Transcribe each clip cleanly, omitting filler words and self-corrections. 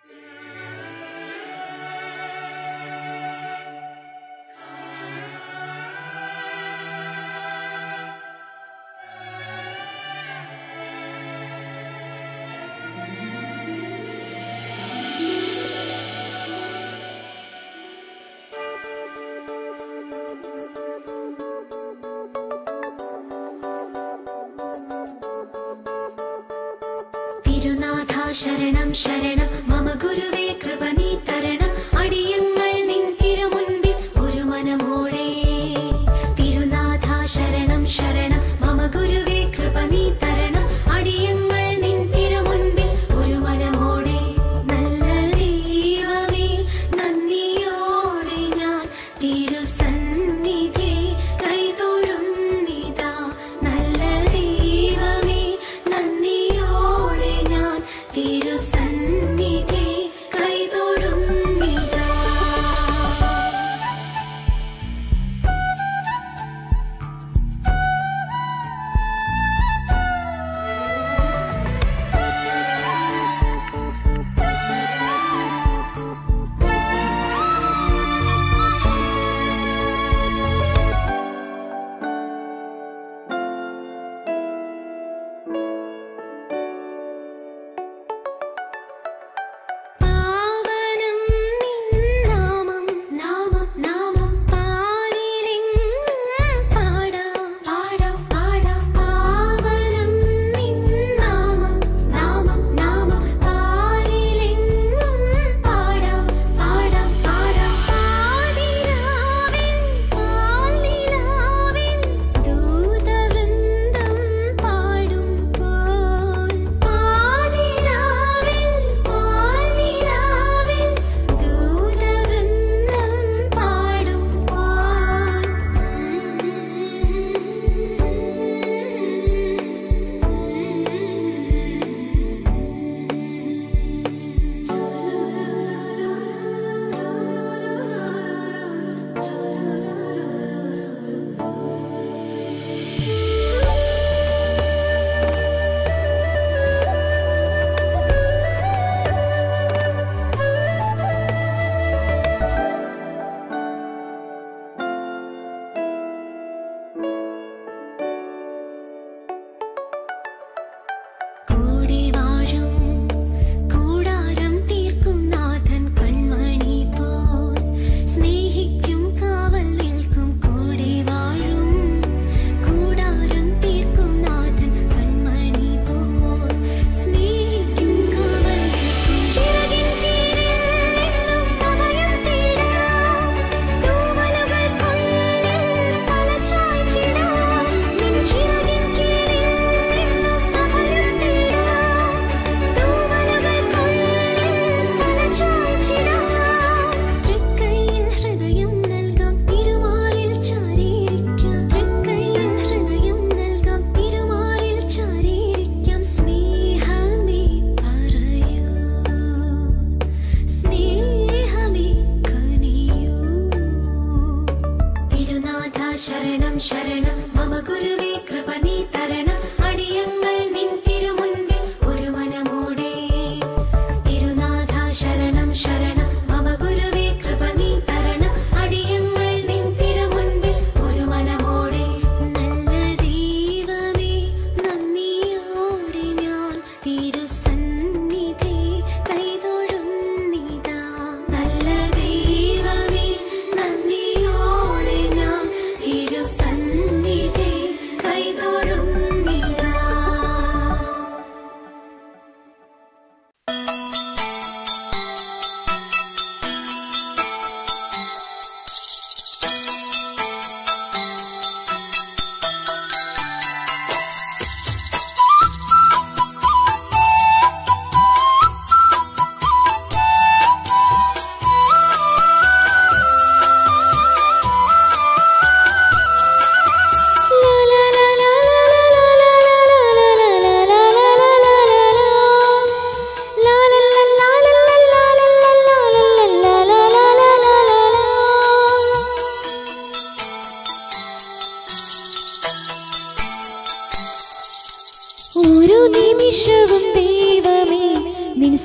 ശരണം ശരണം മമ ഗുരുവേ കൃപ നീ തരണം അടിയങ്ങൾ നിൻ തിരുമുൻപിൽ ഒരു മനമോടെ തിരുനാഥ ശരണം ശരണം മമ ഗുരുവേ കൃപ നീ തരണം അടിയങ്ങൾ നിൻ തിരുമുൻപിൽ ഒരു മനമോടെ നല്ല ദൈവമേ നന്ദിയോടെ ഞാൻ തിരുസന്നിധി കൈതൊഴുന്നിതാ നല്ല ദൈവമേ നന്ദിയോടെ ഞാൻ തിരുസന്നിധി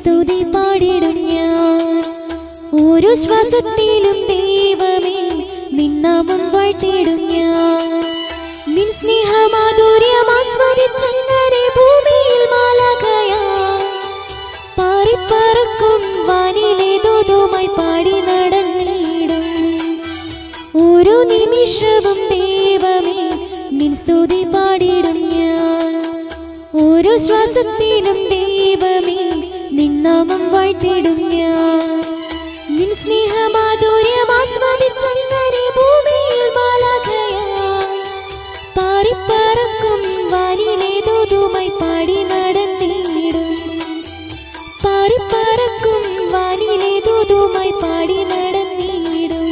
സ്തുതി പാടിടും ഞാൻ. ഓരോ ശ്വാസത്തിലും ദൈവമേ നിൻ നാമം വാഴ്ത്തിടും ഞാൻ. നിൻ സ്നേഹമാധുര്യം ആസ്വദിച്ചങ്ങനെ ഭൂമിയിൽ മാലാഖയായി പാറിപ്പറക്കും വാനിലെ ദൂതുമായി പാടി നടന്നിടും. ഓരോ നിമിഷവും ദൈവമേ നിൻ സ്തുതി പാടിടും ഞാൻ. ഓരോ ശ്വാസത്തിലും ദൈവമേ നിൻ നാമം വാഴ്ത്തിടും ഞാൻ. നിൻ സ്നേഹമാധുര്യം ആസ്വദിച്ചങ്ങനെ ഭൂമിയിൽ മാലാഖയായി പാറിപ്പറക്കും വാനിലെ ദൂതുമായി പാടി നടന്നിടും. പാറിപ്പറക്കും വാനിലെ ദൂതുമായി പാടി നടന്നിടും.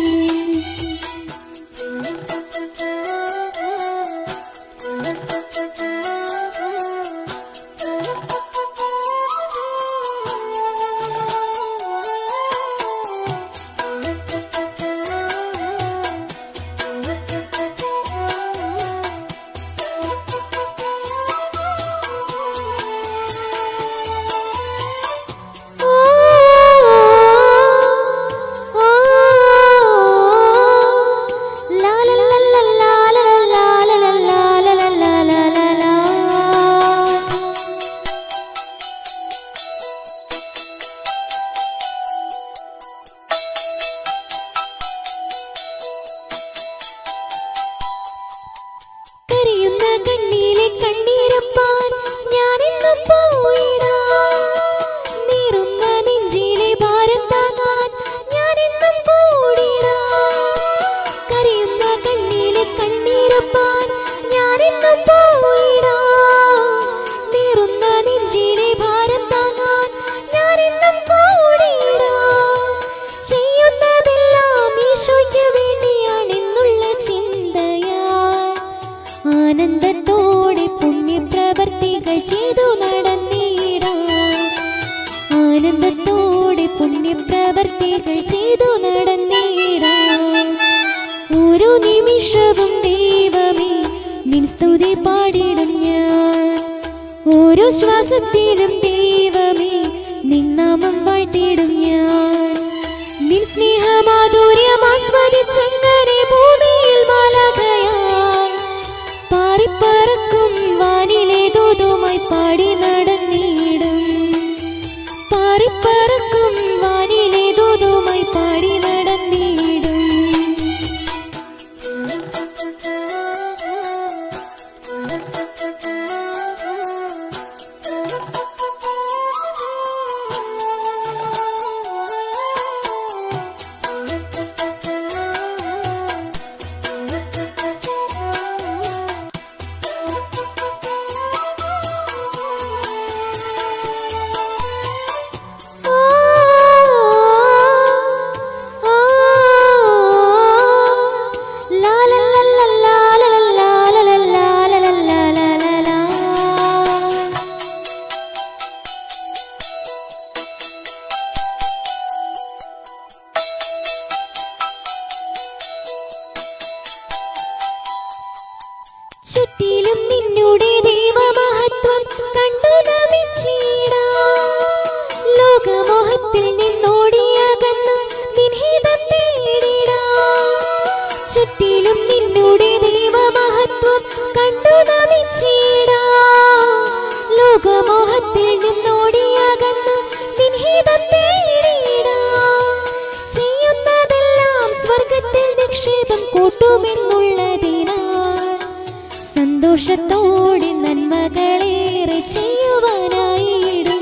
കരയുന്ന കണ്ണിലെ കണ്ണീരപ്പാൻ ഞാനെന്നും പോയിടാം. നീറുന്ന നെഞ്ചിലെ ഭാരം താങ്ങാൻ ഞാനെന്നും കൂടിടാം. കരയുന്ന കണ്ണിലെ കണ്ണീരപ്പാൻ ഞാനെന്നും പോയിടാം. നീറുന്ന നെഞ്ചിലെ ഭാരം താങ്ങാൻ ഞാനെന്നും കൂടിടാം. ചെയ്യുന്നതെല്ലാം ഈശോയ്ക്ക് വേണ്ടിയാണെന്നുള്ള ചിന്തയാ ആനന്ദത്തോടെ പുണ്യപ്രവർത്തികൾ ചെയ്തു നടന്നിടാം. ആനന്ദത്തോടെ പുണ്യപ്രവർത്തികൾ ചെയ്തു നടന്നിടാം. ഓരോ നിമിഷവും ദൈവമേ നിൻ സ്തുതി പാടിടും ഞാൻ. ഓരോ ശ്വാസത്തിലും ദൈവമേ നിൻ നാമം വാഴ്ത്തിടും ഞാൻ. നിൻ സ്നേഹമാധുര്യം ആസ്വദിച്ചങ്ങനെ ഭൂമിയിൽ മാലാഖയായി പാറിപ്പറക്കും വാനിലെ ദൂതുമായി പാടി നടന്നിടും. പാറിപ്പറക്കും വാനിലെ ദൂതുമായി പാടി നടന്നിടും. ചുറ്റിലും നിന്നുടെ ദൈവമഹത്വം കണ്ടു നമിച്ചിടാം. ലോകമോഹത്തിൽ നിന്നോടിയകന്ന് നിൻഹിതം തേടിടാം. ചുറ്റിലും നിന്നുടെ ദൈവമഹത്വം കണ്ടു നമിച്ചിടാം. ലോകമോഹത്തിൽ നിന്നോടിയകന്ന് നിൻഹിതം തേടിടാം. ചെയ്യുന്നതെല്ലാം സ്വർഗത്തിൽ നിക്ഷേപം കൂട്ടുമെന്നുള്ളതിനാൽ സന്തോഷത്തോടെ നന്മകളേറെ ചെയ്യുവാനായിടും.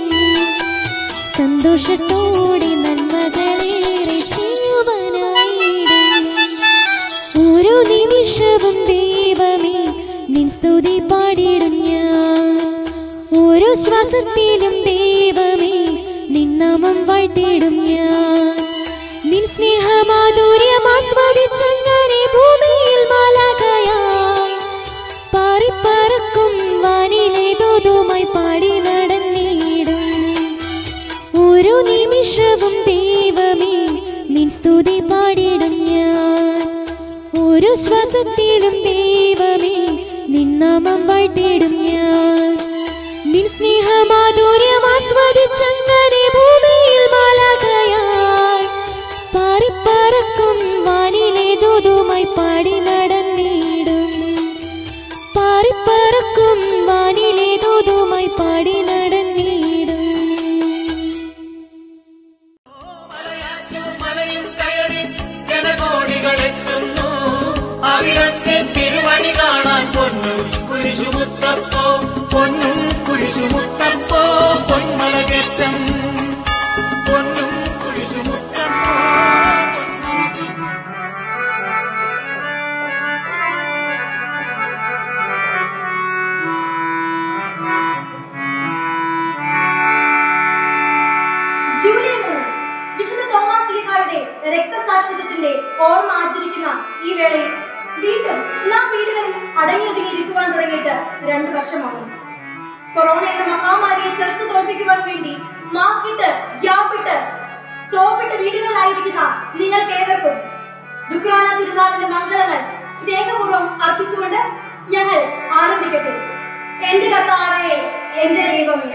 സന്തോഷത്തോടെ നന്മകളേറെ ചെയ്യുവാനായിടും. ഓരോ നിമിഷവും ദൈവമേ നിൻ സ്തുതി പാടിടും ഞാൻ. ഓരോ ശ്വാസത്തിലും ദൈവമേ നിൻ നാമം വാഴ്ത്തിടും ഞാൻ. നിൻ സ്നേഹമാധുര്യം ആസ്വദിച്ചങ്ങനെ ഭൂമിയിൽ മാലാഖയായി പാറിപ്പറക്കും വാനിലെ ദൂതുമായി പാടി നടന്നിടും. ഓരോ നിമിഷവും ദൈവമേ നിൻ സ്തുതി പാടിടും ഞാൻ. ഓരോ ശ്വാസത്തിലും ദൈവമേ നിൻ നാമം വാഴ്ത്തിടും ഞാൻ. നിൻ സ്നേഹമാധുര്യം ആസ്വദിച്ചങ്ങനെ മുത്തപ്പോ പൊന്നും കുരിശുമുത്തപ്പോ പൊന്മലകേറ്റം പൊന്നും കുരിശുമുത്തപ്പോ. ജൂലൈ 3 വിശുദ്ധ തോമസ് ലീഹായുടെ രക്തസാക്ഷിത്വത്തിന്റെ ഓർമ്മ ആചരിക്കുന്ന ഈ വേളയിൽ വീണ്ടും നാം വീടുകളിൽ അടങ്ങിയൊതുങ്ങിയിരിക്കുവാൻ തുടങ്ങിയിട്ട് 2 വർഷമാകും. കൊറോണ എന്ന മഹാമാരിയെ ചെറുത്തു തോൽപ്പിക്കുവാൻ വേണ്ടി മാസ്ക് ഇട്ട്, ഗ്യാപ്പിട്ട്, സോപ്പിട്ട് വീടുകളിലായിരിക്കുന്ന നിങ്ങൾക്കേവർക്കും ദുഃഖാന തിരുനാളിന്റെ മംഗളങ്ങൾ സ്നേഹപൂർവ്വം അർപ്പിച്ചുകൊണ്ട് ഞങ്ങൾ ആരംഭിക്കട്ടെ. എന്റെ കർത്താവേ, എന്റെ ദൈവമേ.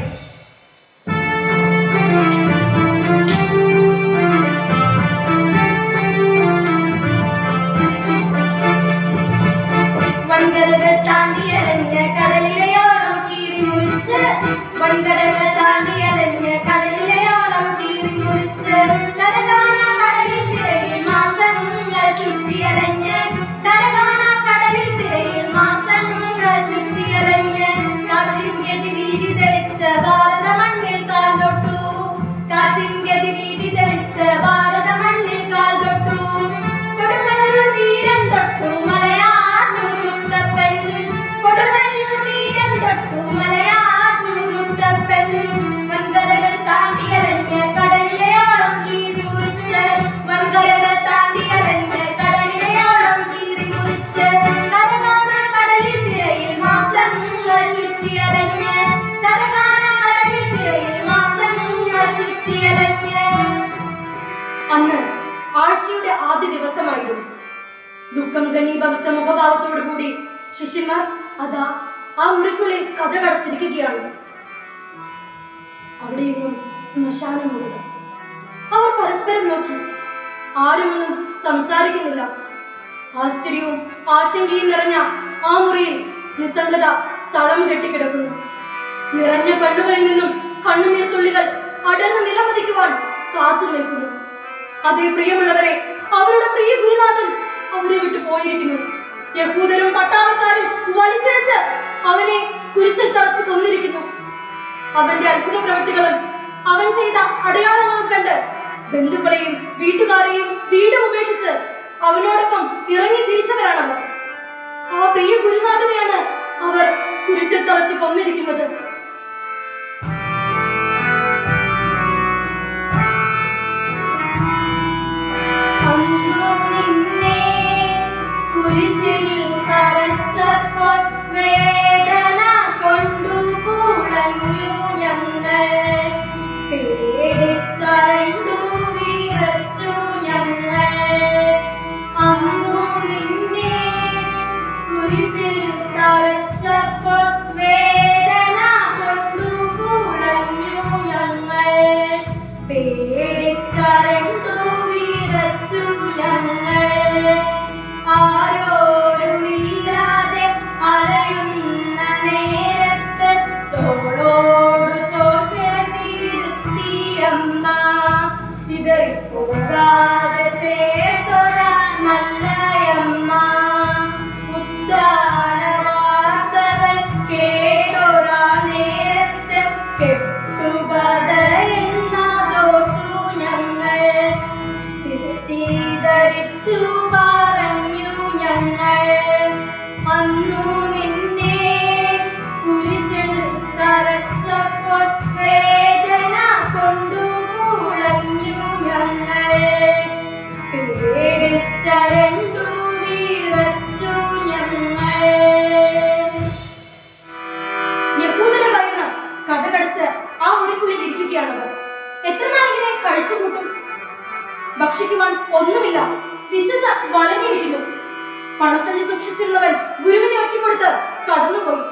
വൻകരകൾ താണ്ടിയലഞ്ഞ് കടലിലെയോളം കീറി മുറിച്ച്, വൻകരകൾ താണ്ടിയലഞ്ഞ് കടലിലെയോളം കീറി മുറിച്ച്, കരകാണ കടലിൽ തിരയിൽ മാസങ്ങൾ ചുറ്റിയലഞ്ഞ്, കരകാണ കടലിൽ തിരയിൽ മാസങ്ങൾ ചുറ്റിയലഞ്ഞ്, കാറ്റിൻ ഗതി വീതി തെളിച്ച ഭാരത മണ്ണിൽ കാൽ തൊട്ടു, കാറ്റിൻ ഗതി വീതി തെളിച്ച ഭാരത മണ്ണിൽ കാൽ തൊട്ടു, കൊടുങ്ങല്ലൂർ തീരം തൊട്ടു മലയാറ്റൂർ മുത്തപ്പൻ, കൊടുങ്ങല്ലൂർ തീരം തൊട്ടു മലയാറ്റൂർ മുത്തപ്പൻ, വൻകരകൾ താണ്ടിയലഞ്ഞ് കടലിലെയോളം കീറി മുറിച്ച്, വൻകരകൾ താണ്ടിയലഞ്ഞ് കടലിലെയോളം കീറി മുറിച്ച്, കരകാണ കടലിൽ തിരയിൽ മാസങ്ങൾ ചുറ്റിയലഞ്ഞ്, കരകാണ കടലിൽ തിരയിൽ മാസങ്ങൾ ചുറ്റിയലഞ്ഞ്. അന്ന് ആഴ്ചയുടെ ആദ്യ ദിവസമായിരുന്നു. ദുഃഖം ഘനീഭവിച്ച മുഖഭാവത്തോടുകൂടി ശിഷ്യന്മാർ അതാ ആ മുറിക്കുള്ളിൽ കഥ കടച്ചിരിക്കുകയാണ്. അവിടെയെങ്ങും ശ്മശാനമുള്ളത്. അവർ പരസ്പരം നോക്കി. ആരുമൊന്നും സംസാരിക്കുന്നില്ല. ആശ്ചര്യവും ആശങ്കയും നിറഞ്ഞ ആ മുറിയിൽ നിസ്സംഗത തളം കെട്ടിക്കിടക്കുന്നു. നിറഞ്ഞ കണ്ണുകളിൽ നിന്നും കണ്ണുനീർ തുള്ളികൾ അടർന്ന് നിലമതിക്കുവാൻ കാത്തു നിൽക്കുന്നു. അതേ പ്രിയമുള്ളവരെ, അവരുടെ പ്രിയ ഗുരുനാഥൻ അവരെ വിട്ടു പോയിരിക്കുന്നു. യഹൂദരും പട്ടാളക്കാരും വലിച്ചിഴച്ച് അവനെ കുരിശിൽ തറച്ച് കൊന്നിരിക്കുന്നു. അവന്റെ അത്ഭുത പ്രവൃത്തികളും അവൻ ചെയ്ത അടയാളങ്ങളും കണ്ട് ബന്ധുക്കളെയും വീട്ടുകാരെയും വീടും ഉപേക്ഷിച്ച് അവനോടൊപ്പം ഇറങ്ങി തിരിച്ചവരാണവർ. ആ പ്രിയ ഗുരുനാഥനെയാണ് അവർ കുരിശിൽ തറച്ച് കൊന്നിരിക്കുന്നത്. കുരിശിൽ തറച്ചപ്പോൾ വേദന കൊണ്ടു കുഴഞ്ഞു ഞങ്ങൾ, പേടിച്ചരണ്ടു വിറച്ചു ഞങ്ങൾ. അന്നു നിന്നെ കുരിശിൽ തറച്ചപ്പോൾ വേദന കൊണ്ടു കുഴഞ്ഞു ഞങ്ങൾ, പേടിച്ചരണ്ടു വിറച്ചു ഞങ്ങൾ. ആരോരുമില്ലാതെ അലയുന്ന നേരത്ത് തോളോടു ചോട്ടിരുത്തിയമ്മ, ചിതറിപ്പോകാതെ ചേർത്തൊരാ നല്ലയമ്മ. ഉദ്ധാന വാർത്തകൾ കേട്ടൊരാ നേരത്ത് കെട്ടുകഥയെന്നതോർത്തു ഞങ്ങൾ, ധരിച്ചു പറഞ്ഞു ഞങ്ങൾ. അന്നു നിന്നെ കുരിശിൽ തറച്ചപ്പോൾ വേദന കൊണ്ടു കുഴഞ്ഞു ഞങ്ങൾ, പേടിച്ചരണ്ടു വിറച്ചു ഞങ്ങൾ. യഹൂദരെ ഭയന്ന് കഥ കടച്ച് ആ മുറിക്കുള്ളിൽ ഇരിക്കുകയാണവർ. എത്ര നാളിങ്ങനെ കഴിച്ചുകൂട്ടും? ഭക്ഷിക്കുവാൻ ഒന്നുമില്ല. വിശുദ്ധ വളഞ്ഞിരിക്കുന്നു. പണസഞ്ചി സൂക്ഷിച്ചിരുന്നവൻ ഗുരുവിനെ ഒറ്റിക്കൊടുത്ത് കടന്നുപോയി.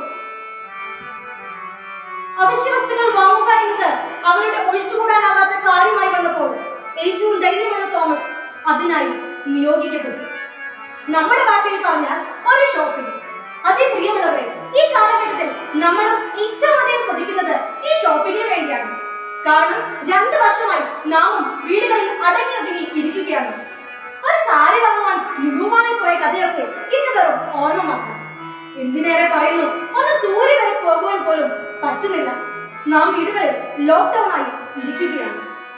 അവശ്യ വസ്തുക്കൾ വാങ്ങുക എന്നത് അവരുടെ ഒഴിച്ചുകൂടാനാവാത്ത കാര്യമായി വന്നപ്പോൾ ഏറ്റവും ധൈര്യമുള്ള തോമസ് അതിനായി നിയോഗിക്കപ്പെട്ടു. നമ്മുടെ ഭാഷയിൽ പറഞ്ഞാൽ ഒരു ഷോപ്പിംഗ്. അതേ പ്രിയമുള്ളവരെ, ഈ കാലഘട്ടത്തിൽ നമ്മളും ഏറ്റവും അധികം കൊതിക്കുന്നത് ഈ ഷോപ്പിങ്ങിന് വേണ്ടിയാണ്. കാരണം 2 വർഷമായി നാമും വീടുകളിൽ അടങ്ങി ഒതുങ്ങി ഇരിക്കുകയാണ്. ഒരു സാരി വാങ്ങുവാൻ ലുലുമാളിൽ പോയ കഥയൊക്കെ ഇന്ന് വെറും ഓർമ്മ മാത്രം. എന്തിനേറെ പറയുന്നു, ഒന്ന് സൂര്യ വരെ പോകുവാൻ പോലും പറ്റുന്നില്ല. നാം വീടുകളിൽ ലോക്ക്ഡൌൺ ആയി ഇരിക്കുകയാണ്.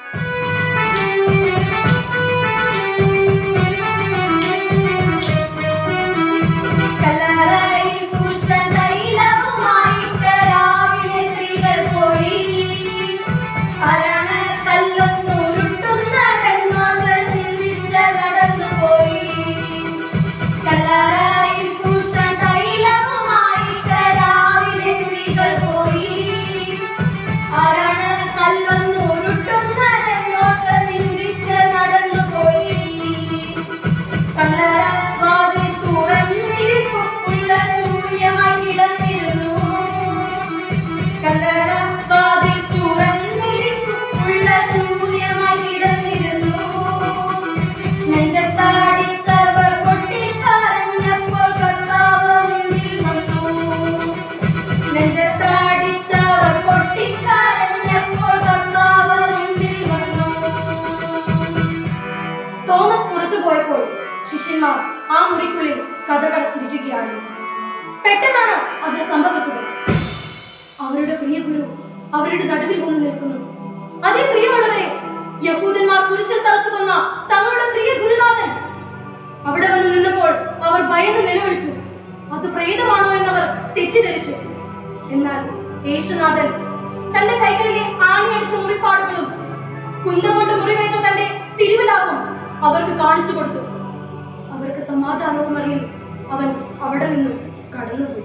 ശിഷ്യന്മാർ ആ മുറിക്കുള്ളിൽ കഥകടച്ചിരിക്കുകയാണ്. പെട്ടെന്നാണ് അത് സംഭവിച്ചത്. അവരുടെ പ്രിയ ഗുരു അവരുടെ നടുവിൽ വന്ന് നിൽക്കുന്നു. അതേ പ്രിയമുള്ളവരെ, യഹൂദന്മാർ കുരിശിൽ തറച്ചു കൊന്ന തങ്ങളുടെ പ്രിയ ഗുരുനാഥൻ അവിടെ വന്ന് നിന്നപ്പോൾ അവർ ഭയന്ന് നിലവിളിച്ചു. അത് പ്രേതമാണോ എന്നവർ തെറ്റിദ്ധരിച്ചു. എന്നാൽ യേശുനാഥൻ തന്റെ കൈകളിലെ ആണിയടിച്ച മുറിപ്പാടുകളും കുന്തം കൊണ്ട് മുറിവേറ്റ തന്റെ തിരുവിലാവും അവർക്ക് കാണിച്ചു കൊടുത്തു. അവർക്ക് സമാധാനവും അറിയിൽ അവൻ അവിടെ നിന്നും കടന്നുപോയി.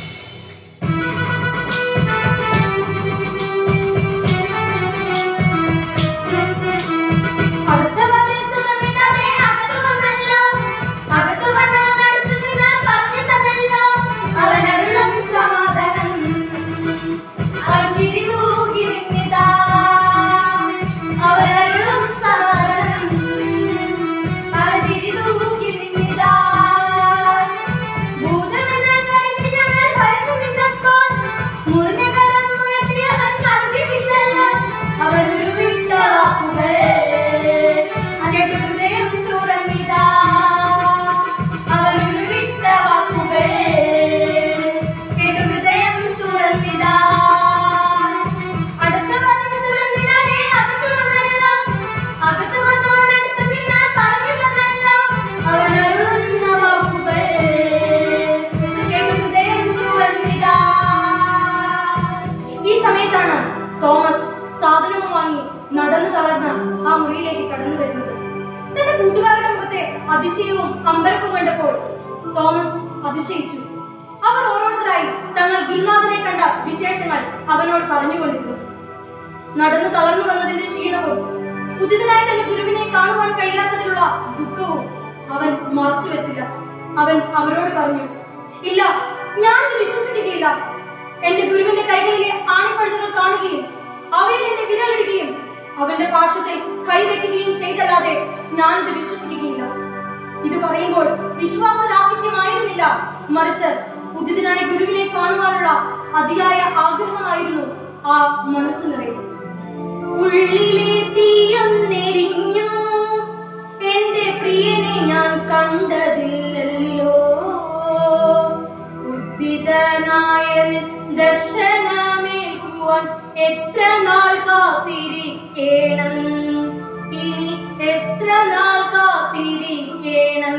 അതിശയവും അമ്പരപ്പും കണ്ടപ്പോൾ തോമസ് അതിശയിച്ചു. അവർ ഓരോരുത്തരായി തങ്ങൾ ഗുരുനാഥനെ കണ്ട വിശേഷങ്ങൾ അവനോട് പറഞ്ഞുകൊണ്ടിരുന്നു. നടന്നു തളർന്നു വന്നതിന്റെ ക്ഷീണവും പുതിയതായി തന്റെ ഗുരുവിനെ കാണുവാൻ കഴിയാത്തതിലുള്ള ദുഃഖവും അവൻ മറച്ചു വെച്ചില്ല. അവൻ അവരോട് പറഞ്ഞു, ഇല്ല, ഞാനിത് വിശ്വസിക്കുകയില്ല. എന്റെ ഗുരുവിന്റെ കൈകളിലെ ആണിപ്പഴുതുകൾ കാണുകയും അവയിൽ എന്റെ വിരലിടുകയും അവന്റെ പാർശ്വത്തിൽ കൈവയ്ക്കുകയും ചെയ്തല്ലാതെ ഞാനിത് വിശ്വസിക്കുകയില്ല. ഇത് പറയുമ്പോൾ വിശ്വാസലാഭിത്യമായിരുന്നില്ല, മറിച്ച് ഉദിതനായ ഗുരുവിനെ കാണുവാനുള്ള അതിയായ ആഗ്രഹമായിരുന്നു ആ മനസ്സ് നിറയെ. ഉള്ളിലെ തീയൊന്നെരിഞ്ഞു, എന്റെ പ്രിയനെ ഞാൻ കണ്ടതില്ലല്ലോ. ഉദിതനായ ദർശനമേൽക്കുവാൻ എത്ര നാൾ കാത്തിരിക്കണം, ഇനി എത്ര നാൾ കാത്തിരിക്കണം.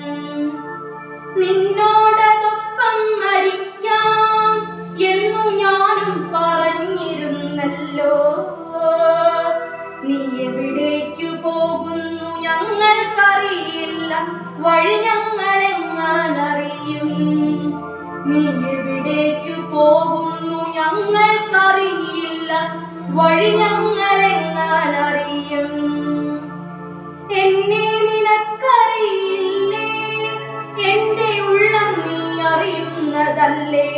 നിന്നോടൊപ്പം മരിക്കാം എന്നു ഞാനും പറഞ്ഞിരുന്നല്ലോ. നീ എവിടേക്കു പോകുന്നു ഞങ്ങൾക്കറിയില്ല, വഴി ഞങ്ങളെങ്ങാനറിയും. നീ എവിടേക്കു പോകുന്നു ഞങ്ങൾക്കറിയില്ല, വഴി ഞങ്ങളെങ്ങാനറിയും. എന്നെ നിനക്കറിയില്ലേ, എന്റെ ഉള്ളം നീ അറിയുന്നതല്ലേ.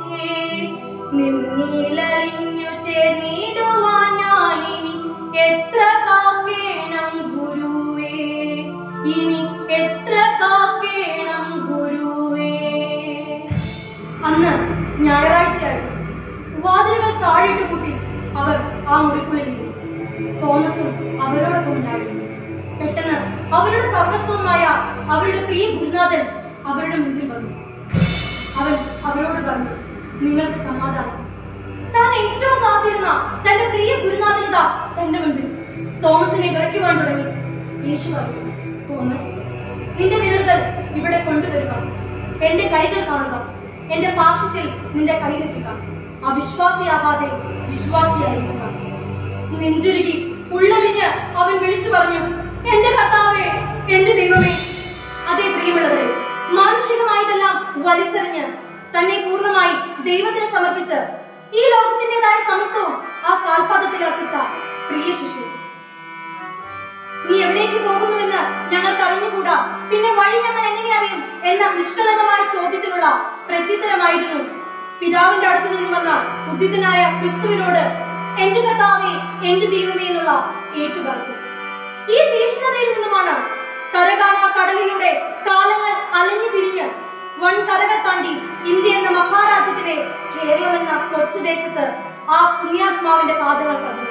നിന്നിലലിഞ്ഞു ചേർന്നിടുവാൻ ഞാനിനി എത്ര കാക്കേണം ഗുരുവേ, ഇനി എത്ര കാക്കേണം ഗുരുവേ. അന്ന് ഞായറാഴ്ചയായിരുന്നു. വാതിലുകൾ താഴിട്ട് കൂട്ടി അവർ ആ മുറിക്കുള്ളിൽ ഇരുന്നു. തോമസും അവരോടൊപ്പം ഉണ്ടായിരുന്നു. പെട്ടെന്ന് അവരുടെ സർവസ്വമായ അവരുടെ പ്രിയ ഗുരുനാഥൻ അവരുടെ മുന്നിൽ വന്നു. അവൻ അവരോട് പറഞ്ഞു, നിങ്ങൾക്ക് സമാധാനം. താൻ ഏറ്റവും കാത്തിരുന്ന തന്റെ പ്രിയ ഗുരുനാഥനിത തന്റെ മുൻപിൽ. തോമസിനെ വിറയ്ക്കുവാൻ തുടങ്ങി. യേശു പറഞ്ഞു, തോമസ്, നിന്റെ വിരലുകൾ ഇവിടെ കൊണ്ടുവരിക, എന്റെ കൈകൾ കാണുക, എന്റെ പാർശ്വത്തിൽ നിന്റെ കൈയെത്തിക്കുക. അവിശ്വാസിയാവാതെ വിശ്വാസിയായിരിക്കുക. നെഞ്ചുരുകി ഉള്ളലിഞ്ഞ് അവൻ വിളിച്ചു പറഞ്ഞു, എന്റെ കർത്താവേ, എന്റെ ദൈവമേ. അതേ പ്രിയമുള്ളവരെ, മാനുഷികമായതെല്ലാം വലിച്ചെറിഞ്ഞ് തന്നെ പൂർണ്ണമായി ദൈവത്തിന് സമർപ്പിച്ച് ഈ ലോകത്തിന്റേതായ സമസ്തവും ആ കാൽപാദത്തിൽ അർപ്പിച്ച പ്രിയ ശിഷ്യൻ. നീ എവിടേക്ക് പോകുന്നുവെന്ന് ഞങ്ങൾക്ക് അറിഞ്ഞുകൂടാ, പിന്നെ വഴി ഞങ്ങൾ എങ്ങനെ അറിയും എന്ന നിഷ്കളങ്കമായ ചോദ്യത്തിനുള്ള പ്രത്യുത്തരമായിരുന്നു പിതാവിന്റെ അടുത്ത് നിന്ന് വന്ന ഉദ്ധിതനായ ക്രിസ്തുവിനോട് എന്റെ കർത്താവേ, എന്റെ ദൈവമേ എന്നുള്ള ഏറ്റുപറച്ചിൽ. ഈ തീക്ഷ്ണതയിൽ നിന്നുമാണ് കരകാണാ കടലിലൂടെ കാലങ്ങൾ അലഞ്ഞു തിരിഞ്ഞ് വൻ കരകൾ താണ്ടി ഇന്ത്യ എന്ന മഹാരാജ്യത്തിലെ കേരളം എന്ന കൊച്ചു ദേശത്ത് ആ പുണ്യാത്മാവിന്റെ പാദങ്ങൾ പതിഞ്ഞത്.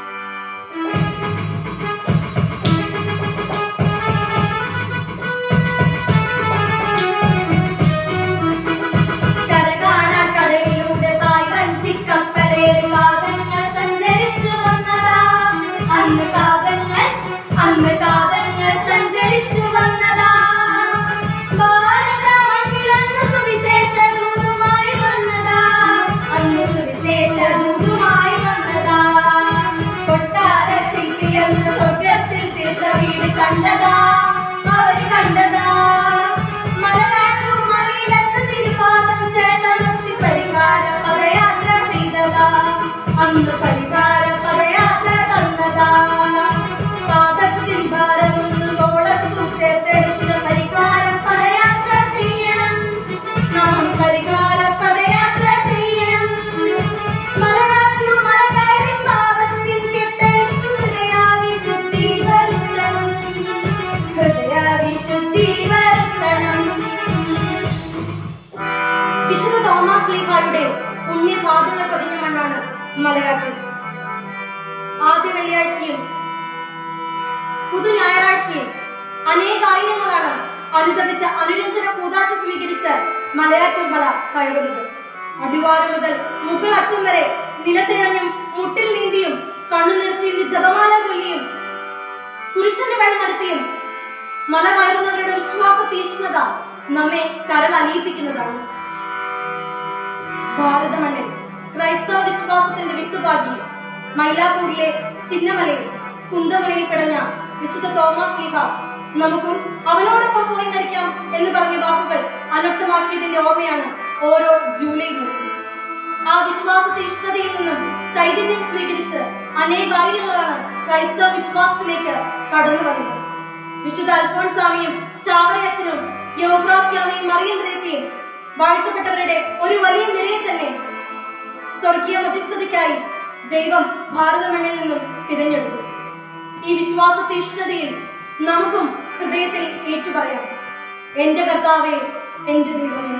പുണ്യപാദങ്ങൾ പതിഞ്ഞ മണ്ണാണ് മലയാറ്റൂർ. ആദ്യ വെള്ളിയാഴ്ചയും പുതു ഞായറാഴ്ചയും അനേകായിരങ്ങളാണ് അനുദപിച്ച അനുരഞ്ജന കൂദാശ സ്വീകരിച്ച് മലയാറ്റൂർ മല കയറുന്നത്. അടിവാരം മുതൽ മുകൾ അറ്റം വരെ നിലത്തിഴഞ്ഞും മുട്ടിൽ നീന്തിയും കണ്ണുനീർ ചീന്തി ജപമാല ചൊല്ലിയും കുരിശന്റെ വഴി നടത്തിയും മല കയറുന്നവരുടെ വിശ്വാസ തീക്ഷ്ണത നമ്മെ കരളലിയിപ്പിക്കുന്നതാണ്. ഭാരതമണ്ണിൽ ക്രൈസ്തവ വിശ്വാസത്തിന്റെ വിത്തുപാകി മൈലാപ്പൂരിലെ ചിന്നമലയിൽ കുന്തമലയിൽ കിടഞ്ഞ വിശുദ്ധ തോമസ് ലീഹ നമുക്കും അവനോടൊപ്പം പോയി മരിക്കാം എന്ന് പറഞ്ഞ വാക്കുകൾ അനർത്ഥമാക്കിയതിന്റെ ഓർമ്മയാണ് ഓരോ ജൂലൈ 3. ആ വിശ്വാസ തീഷ്ണതയിൽ നിന്നും ചൈതന്യം സ്വീകരിച്ച് അനേകായിരങ്ങളാണ് ക്രൈസ്തവ വിശ്വാസത്തിലേക്ക് കടന്നു വന്നത്. വിശുദ്ധ അൽഫോൻസാമിയും ചാവറയച്ചനും യോഗ്രാസ്യാമയും മറിയം ത്രേസ്യയും വാഴ്ത്തപ്പെട്ടവരുടെ ഒരു വലിയ നിരയെ തന്നെ സ്വർഗീയ മധ്യസ്ഥതയ്ക്കായി ദൈവം ഭാരതമണ്ണിൽ നിന്നും തിരഞ്ഞെടുത്തു. ഈ വിശ്വാസ തീഷ്ണതയിൽ നമുക്കും ഹൃദയത്തിൽ ഏറ്റുപറയാം, എന്റെ കർത്താവേ, എന്റെ ദൈവമേ.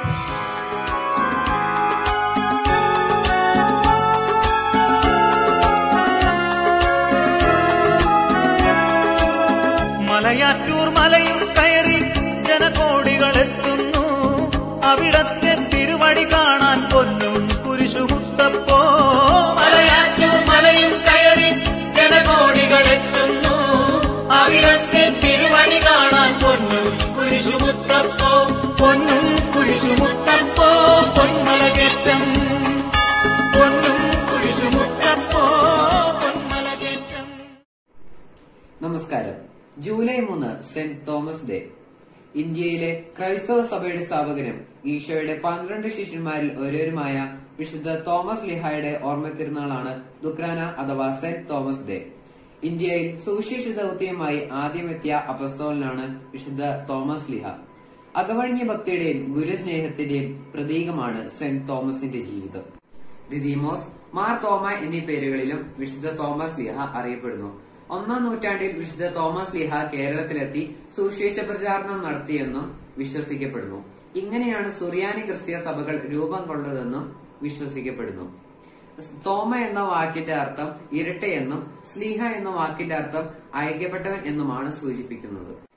മലയാറ്റൂർ മലയും കയറി ജനകോടികൾ എത്തുന്നു, അവിടത്തെ തിരുവടി കാണാൻ പൊന്നും കുരിശുമുത്തപ്പോ. മലയാറ്റൂർ മലയും കയറി ജനകോടികൾ എത്തുന്നു, അവിടത്തെ തിരുവടി കാണാൻ പൊന്നും കുരിശുമുത്തപ്പോ. പൊന്നും കുരിശുമുത്തപ്പോ പൊന്മലകേറ്റം, പൊന്നും കുരിശുമുത്തപ്പോ പൊന്മലകേറ്റം. നമസ്കാരം. July 3 Saint Thomas day. ഇന്ത്യയിലെ ക്രൈസ്തവ സഭയുടെ സ്ഥാപകനും ഈശോയുടെ 12 ശിഷ്യന്മാരിൽ ഒരുവരുമായ വിശുദ്ധ തോമസ് ലീഹായുടെ ഓർമ്മ തിരുനാളാണ് ദുക്രാന അഥവാ സെന്റ് തോമസ് ഡേ. ഇന്ത്യയിൽ സുവിശേഷ ദൗത്യമായി ആദ്യമെത്തിയ അപ്പസ്തോലനാണ് വിശുദ്ധ തോമസ് ലീഹ. അകവഴിഞ്ഞ ഭക്തിയുടെയും ഗുരുസ്നേഹത്തിന്റെയും പ്രതീകമാണ് സെന്റ് തോമസിന്റെ ജീവിതം. ദിദിമോസ്, മാർ തോമ എന്നീ പേരുകളിലും വിശുദ്ധ തോമസ് ലീഹ അറിയപ്പെടുന്നു. 1-ാം നൂറ്റാണ്ടിൽ വിശുദ്ധ തോമസ് ലീഹ കേരളത്തിലെത്തി സുവിശേഷ പ്രചാരണം നടത്തിയെന്നും വിശ്വസിക്കപ്പെടുന്നു. ഇങ്ങനെയാണ് സുറിയാനി ക്രിസ്തീയ സഭകൾ രൂപം കൊണ്ടതെന്നും വിശ്വസിക്കപ്പെടുന്നു. തോമ എന്ന വാക്കിന്റെ അർത്ഥം ഇരട്ടയെന്നും സ്ലീഹ എന്ന വാക്കിന്റെ അർത്ഥം അയക്കപ്പെട്ടവൻ എന്നുമാണ് സൂചിപ്പിക്കുന്നത്.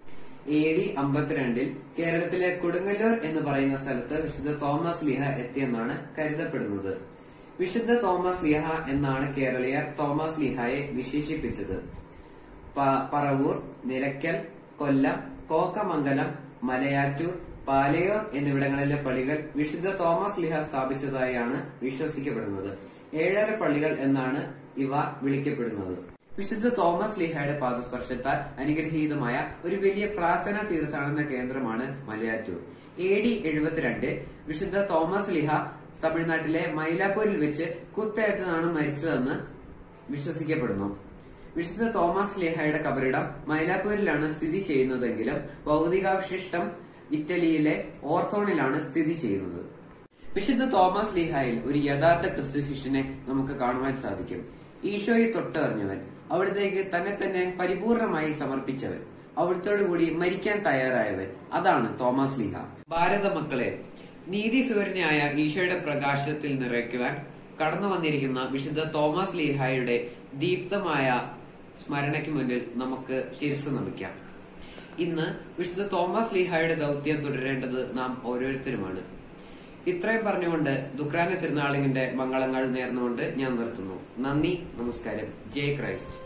AD 52 കേരളത്തിലെ കൊടുങ്ങല്ലൂർ എന്ന് പറയുന്ന സ്ഥലത്ത് വിശുദ്ധ തോമസ് ലീഹ എത്തിയെന്നാണ് കരുതപ്പെടുന്നത്. വിശുദ്ധ തോമസ് ലീഹ എന്നാണ് കേരളീയർ തോമസ് ലീഹയെ വിശേഷിപ്പിച്ചത്. പറവൂർ, നിലയ്ക്കൽ, കൊല്ലം, കോക്കമംഗലം, മലയാറ്റൂർ, പാലയൂർ എന്നിവിടങ്ങളിലെ പള്ളികൾ വിശുദ്ധ തോമസ് ലീഹ സ്ഥാപിച്ചതായാണ് വിശ്വസിക്കപ്പെടുന്നത്. 7 പള്ളികൾ എന്നാണ് ഇവ വിളിക്കപ്പെടുന്നത്. വിശുദ്ധ തോമസ് ലീഹയുടെ പാദസ്പർശത്താൽ അനുഗ്രഹീതമായ ഒരു വലിയ പ്രാർത്ഥനാ തീർത്ഥാടന കേന്ദ്രമാണ് മലയാറ്റൂർ. AD 72 വിശുദ്ധ തോമസ് ലീഹ തമിഴ്നാട്ടിലെ മൈലാപ്പൂരിൽ വെച്ച് കുത്തേറ്റതാണ് മരിച്ചതെന്ന് വിശ്വസിക്കപ്പെടുന്നു. വിശുദ്ധ തോമസ് ലീഹയുടെ കബറിടം മൈലാപ്പൂരിലാണ് സ്ഥിതി ചെയ്യുന്നതെങ്കിലും ഭൗതികാവശിഷ്ടം ഇറ്റലിയിലെ ഓർത്തോണിലാണ് സ്ഥിതി ചെയ്യുന്നത്. വിശുദ്ധ തോമസ് ലീഹായിൽ ഒരു യഥാർത്ഥ ക്രിസ്തു ശിഷ്യനെ നമുക്ക് കാണുവാൻ സാധിക്കും. ഈശോയെ തൊട്ടറിഞ്ഞവൻ, അവിടത്തേക്ക് തന്നെ പരിപൂർണമായി സമർപ്പിച്ചവൻ, അവിടത്തോടുകൂടി മരിക്കാൻ തയ്യാറായവൻ, അതാണ് തോമസ് ലീഹ. ഭാരത മക്കളെ, നീതി സൂര്യനായ ഈശോയുടെ പ്രകാശത്തിൽ നിറയ്ക്കുവാൻ കടന്നു വന്നിരിക്കുന്ന വിശുദ്ധ തോമസ് ലീഹായുടെ ദീപ്തമായ സ്മരണയ്ക്ക് മുന്നിൽ നമുക്ക് ശിരസ് നമിക്കാം. ഇന്ന് വിശുദ്ധ തോമസ് ലീഹായുടെ ദൗത്യം തുടരേണ്ടത് നാം ഓരോരുത്തരുമാണ്. ഇത്രയും പറഞ്ഞുകൊണ്ട് ദുഃഖാന തിരുനാളിന്റെ മംഗളങ്ങൾ നേർന്നുകൊണ്ട് ഞാൻ നിർത്തുന്നു. നന്ദി, നമസ്കാരം. ജയ് ക്രൈസ്റ്റ്.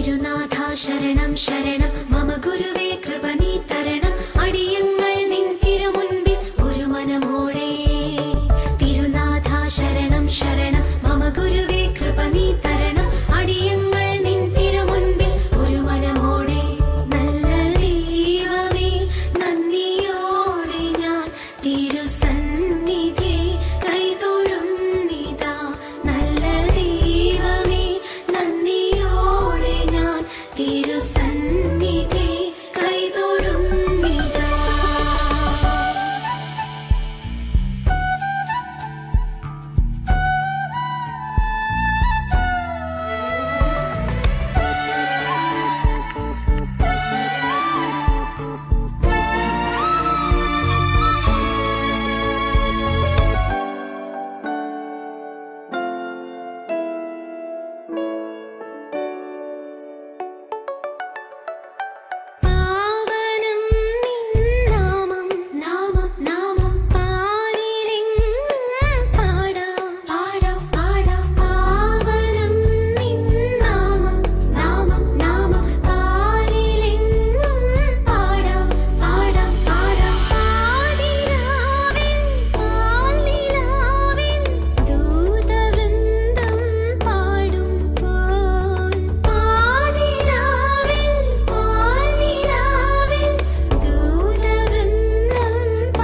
തിരുനാഥ ശരണം ശരണം മമ ഗുരുവേ കൃപ നീ തരണം അടിയങ്ങൾ നിൻ തിരുമുൻപിൽ ഒരു മനമോടെ തിരുനാഥ ശരണം ശരണം മമ ഗുരുവേ കൃപ നീ തരണം അടിയങ്ങൾ നിൻ തിരുമുൻപിൽ ഒരു മനമോടെ നല്ല ദൈവമേ നന്ദിയോടെ ഞാൻ തിരുസന്നിധി കൈതൊഴുന്നിതാ നല്ല ദൈവമേ നന്ദിയോടെ ഞാൻ തിരുസന്നിധി കൈതൊഴുന്നിതാ പാവനം നിൻ നാമം നാമം നാമം പാരിലെങ്ങും പാടാം പാടാം പാടാം പാവനം നിൻ നാമം നാമം നാമം പാരിലെങ്ങും പാടാം പാടാം പാടാം പാതിരാവിൽ പാൽനിലാവിൽ ദൂതവൃന്ദം പാടുമ്പോൾ പാതിരാവിൽ പാൽനിലാവിൽ ദൂതവൃന്ദം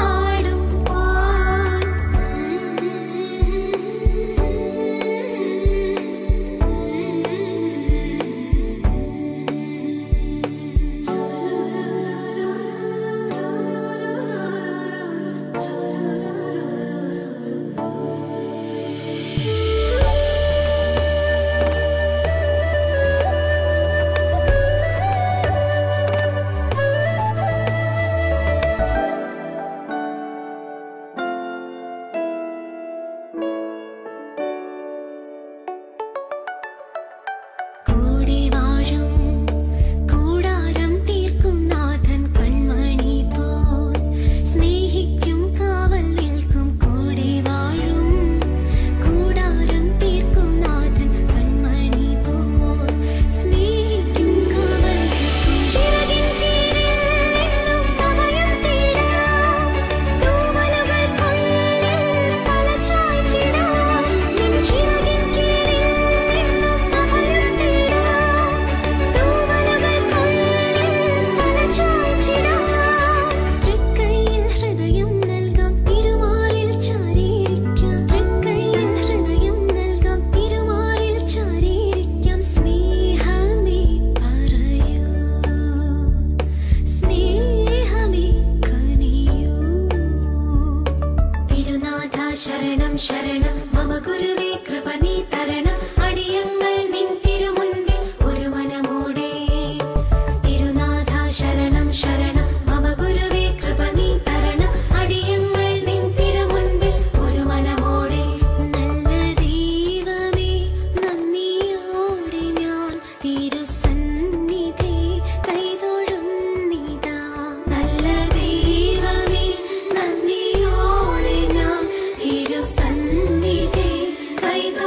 കൂടെ വാഴും കൂടാരം തീർക്കും നാഥൻ കൺമണി പോൽ സ്നേഹിക്കും കാവൽ നിൽക്കും കൂടെ വാഴും കൂടാരം തീർക്കും നാഥൻ കൺമണി പോൽ സ്നേഹിക്കും കാവൽ നിൽക്കും ചിറകിൻ കീഴിൽ എന്നും അഭയം തേടാം തൂവലുകൾ കൊള്ളിൽ തല ചായ്ച്ചിടാം നിൻ ചിറകിൻ കീഴിൽ എന്നും അഭയം തേടാം തൂവലുകൾ കൊള്ളിൽ തല ചായ്ച്ചിടാം തൃക്കൈയിൽ ഹൃദയം നൽകാം തിരുമാറിൽ ചാരിയിരിക്കാം തൃക്കൈയിൽ ഹൃദയം നൽകാം തിരുമാറിൽ ചാരിയിരിക്കാം സ്നേഹമേ പറയൂ സ്നേഹമേ കനിയൂ തിരുനാഥ ശരണം ശരണം മമ ഗുരുവേ കൃപ നീ തരണം അടിയങ്ങൾ നിൻ തിരുമുൻപിൽ ഒരു മനമോടെ തിരുനാഥ ശരണം ശരണം മമ ഗുരുവേ കൃപ നീ തരണം അടിയങ്ങൾ നിൻ തിരുമുൻപിൽ ഒരു മനമോടെ നല്ല ദൈവമേ നന്ദിയോടെ ഞാൻ തിരുസന്നിധി കൈതൊഴുന്നിതാ നല്ല ദൈവമേ നന്ദിയോടെ ഞാൻ തിരുസന്നിധി കൈതൊഴുന്നിതാ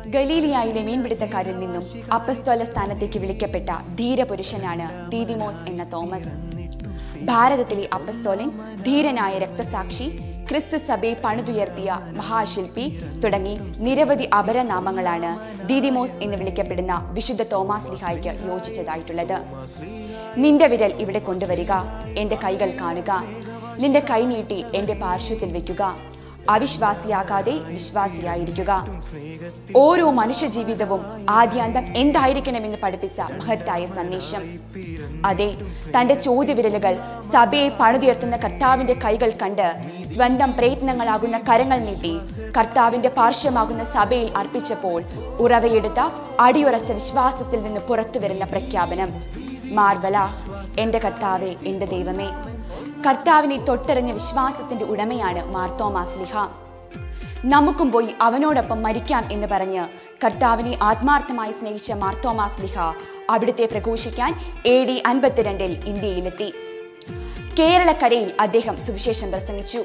ഗലീലിയായിലെ മീൻപിടുത്തക്കാരിൽ നിന്നും അപ്പസ്തോല സ്ഥാനത്തേക്ക് വിളിക്കപ്പെട്ട ധീരപുരുഷനാണ് ദീദിമോസ് എന്ന തോമസ്. ഭാരതത്തിലെ അപ്പസ്തോലൻ, ധീരനായ രക്തസാക്ഷി, ക്രിസ്തു സഭയെ പണിതുയർത്തിയ മഹാശില്പി തുടങ്ങി നിരവധി അപരനാമങ്ങളാണ് ദീദിമോസ് എന്ന് വിളിക്കപ്പെടുന്ന വിശുദ്ധ തോമാസ് ലിഹായ്ക്ക് യോജിച്ചതായിട്ടുള്ളത്. നിന്റെ വിരൽ ഇവിടെ കൊണ്ടുവരിക, എന്റെ കൈകൾ കാണുക, നിന്റെ കൈ നീട്ടി എന്റെ പാർശ്വത്തിൽ വെക്കുക, അവിശ്വാസിയാകാതെ വിശ്വാസിയായിരിക്കുക. ഓരോ മനുഷ്യജീവിതവും ആദ്യാന്തം എന്തായിരിക്കണമെന്ന് പഠിപ്പിച്ച മഹത്തായ സന്ദേശം. അതെ, തന്റെ ചോദ്യവിരലുകൾ സഭയെ പണിതുയർത്തുന്ന കർത്താവിന്റെ കൈകൾ കണ്ട് സ്വന്തം പ്രയത്നങ്ങളാകുന്ന കരങ്ങൾ നീട്ടി കർത്താവിന്റെ പാർശ്വമാകുന്ന സഭയിൽ അർപ്പിച്ചപ്പോൾ ഉറവയെടുത്ത അടിയുറച്ച വിശ്വാസത്തിൽ നിന്ന് പുറത്തു വരുന്ന പ്രഖ്യാപനം, മാർവല, എന്റെ കർത്താവേ, എന്റെ ദൈവമേ. കർത്താവിനെ തൊട്ടറിഞ്ഞ വിശ്വാസത്തിന്റെ ഉടമയാണ് മാർ തോമാസ് ലിഹ. നമുക്കും പോയി അവനോടൊപ്പം മരിക്കാം എന്ന് പറഞ്ഞ് കർത്താവിനെ ആത്മാർത്ഥമായി സ്നേഹിച്ച മാർ തോമാസ് ലിഹ അവിടുത്തെ പ്രഘോഷിക്കാൻ AD 52 ഇന്ത്യയിലെത്തി. കേരളക്കരയിൽ അദ്ദേഹം സുവിശേഷം പ്രസംഗിച്ചു.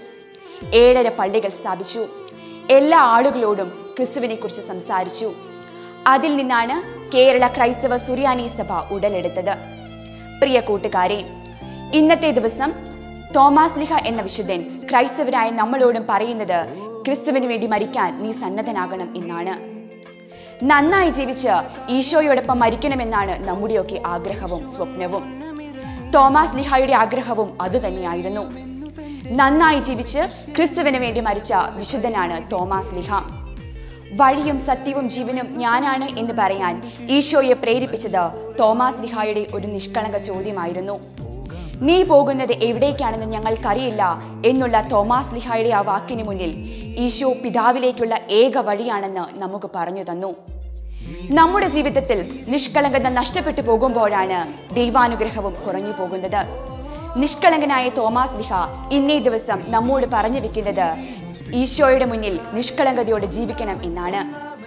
7 പള്ളികൾ സ്ഥാപിച്ചു. എല്ലാ ആളുകളോടും ക്രിസ്തുവിനെ കുറിച്ച് സംസാരിച്ചു. അതിൽ നിന്നാണ് കേരള ക്രൈസ്തവ സുറിയാനി സഭ ഉടലെടുത്തത്. പ്രിയ കൂട്ടുകാരെ, ഇന്നത്തെ ദിവസം തോമാസ് ലിഹ എന്ന വിശുദ്ധൻ ക്രൈസ്തവരായ നമ്മളോടും പറയുന്നത് ക്രിസ്തുവിന് വേണ്ടി മരിക്കാൻ നീ സന്നദ്ധനാകണം എന്നാണ്. നന്നായി ജീവിച്ച് ഈശോയോടൊപ്പം മരിക്കണമെന്നാണ് നമ്മുടെയൊക്കെ ആഗ്രഹവും സ്വപ്നവും. തോമാസ് ലിഹായുടെ ആഗ്രഹവും അതുതന്നെയായിരുന്നു. നന്നായി ജീവിച്ച് ക്രിസ്തുവിന് വേണ്ടി മരിച്ച വിശുദ്ധനാണ് തോമാസ് ലിഹ. വഴിയും സത്യവും ജീവനും ഞാനാണ് എന്ന് പറയാൻ ഈശോയെ പ്രേരിപ്പിച്ചത് തോമാസ് ലിഹായുടെ ഒരു നിഷ്കളങ്ക ചോദ്യമായിരുന്നു. നീ പോകുന്നത് എവിടേക്കാണെന്ന് ഞങ്ങൾക്കറിയില്ല എന്നുള്ള തോമാസ് ലിഹായുടെ ആ വാക്കിന് മുന്നിൽ ഈശോ പിതാവിലേക്കുള്ള ഏക വഴിയാണെന്ന് നമുക്ക് പറഞ്ഞു തന്നു. നമ്മുടെ ജീവിതത്തിൽ നിഷ്കളങ്കത നഷ്ടപ്പെട്ടു പോകുമ്പോഴാണ് ദൈവാനുഗ്രഹവും കുറഞ്ഞു പോകുന്നത്. നിഷ്കളങ്കനായ തോമാസ് ലിഹ ഇന്നേ ദിവസം നമ്മോട് പറഞ്ഞു വെക്കുന്നത് ഈശോയുടെ മുന്നിൽ നിഷ്കളങ്കതയോടെ ജീവിക്കണം എന്നാണ്.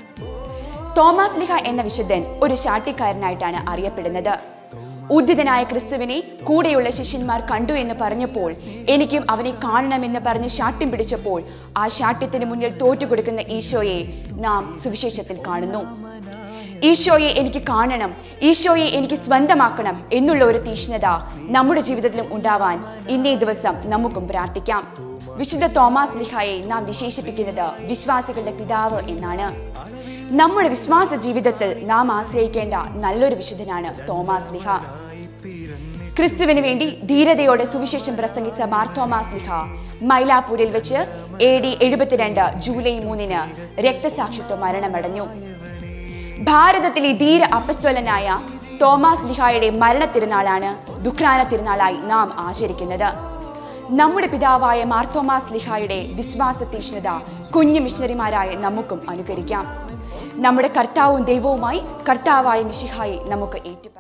തോമാസ് ലിഹ എന്ന വിശുദ്ധൻ ഒരു ശാഠ്യക്കാരനായിട്ടാണ് അറിയപ്പെടുന്നത്. ഉദ്ധിതനായ ക്രിസ്തുവിനെ കൂടെയുള്ള ശിഷ്യന്മാർ കണ്ടു എന്ന് പറഞ്ഞപ്പോൾ എനിക്കും അവനെ കാണണമെന്ന് പറഞ്ഞ് ശാഠ്യം പിടിച്ചപ്പോൾ ആ ശാഠ്യത്തിന് മുന്നിൽ തോറ്റുകൊടുക്കുന്ന ഈശോയെ നാം സുവിശേഷത്തിൽ കാണുന്നു. ഈശോയെ എനിക്ക് കാണണം, ഈശോയെ എനിക്ക് സ്വന്തമാക്കണം എന്നുള്ള ഒരു തീക്ഷ്ണത നമ്മുടെ ജീവിതത്തിലും ഉണ്ടാവാൻ ഇന്നേ ദിവസം നമുക്കും പ്രാർത്ഥിക്കാം. വിശുദ്ധ തോമാസ് ലിഹായെ നാം വിശേഷിപ്പിക്കുന്നത് വിശ്വാസികളുടെ പിതാവ് എന്നാണ്. നമ്മുടെ വിശ്വാസ ജീവിതത്തിൽ നാം ആശ്രയിക്കേണ്ട നല്ലൊരു വിശുദ്ധനാണ് തോമാസ് ലിഹ. ക്രിസ്തുവിന് വേണ്ടി ധീരതയോടെ സുവിശേഷം പ്രസംഗിച്ച മാർ തോമാസ് ലിഹ മൈലാപ്പൂരിൽ വെച്ച് AD 72 ജൂലൈ 3 രക്തസാക്ഷിത്വ മരണമടഞ്ഞു. ഭാരതത്തിലെ ധീര അപ്പസ്തോലനായ തോമാസ് ലിഹായുടെ മരണ തിരുനാളാണ് ദുഃഖാന തിരുനാളായി നാം ആചരിക്കുന്നത്. നമ്മുടെ പിതാവായ മാർ തോമാസ് ലിഹായുടെ വിശ്വാസ തീക്ഷ്ണത കുഞ്ഞു മിഷണറിമാരായ നമുക്കും അനുകരിക്കാം. നമ്മുടെ കർത്താവും ദൈവവുമായി കർത്താവായ മിശിഹായെ നമുക്ക് ഏറ്റുപറയാം.